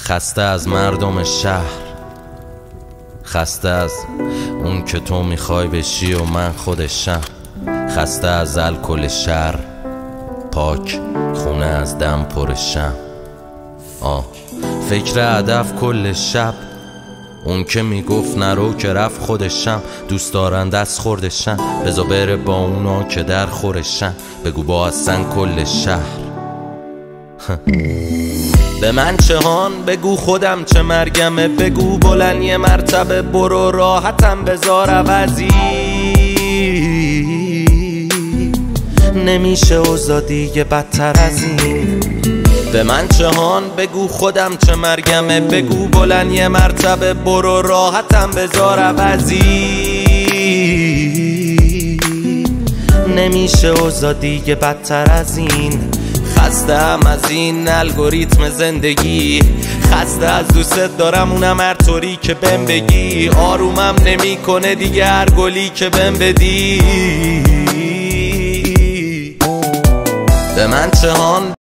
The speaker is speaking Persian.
خسته از مردم شهر، خسته از اون که تو میخوای بشی و من خودشم، خسته از الکل شهر، پاک خونه از دم پرشم. فکر هدف کل شب، اون که میگفت نرو که رفت خودشم، دوست دارن دست خوردشم، بزا بره با اونا که در خورشم، بگو با اصلا کل شهر. به من چه هان بگو خودم چه مرگمه، بگو بلند یه مرتبه برو راحتم بذار عوضی، نمیشه اوضاع دیگه بدتر از این. به من چه هان بگو خودم چه مرگمه، بگو بلند یه مرتبه برو راحتم بذار عوضی، نمیشه اوضاع دیگه بدتر از این. خستم از این الگوریتم زندگی، خسته از دوست دارم اونم هر طوری که بهم بگی، آرومم نمی کنه دیگه هر گلی که بهم بدی. به من چه هان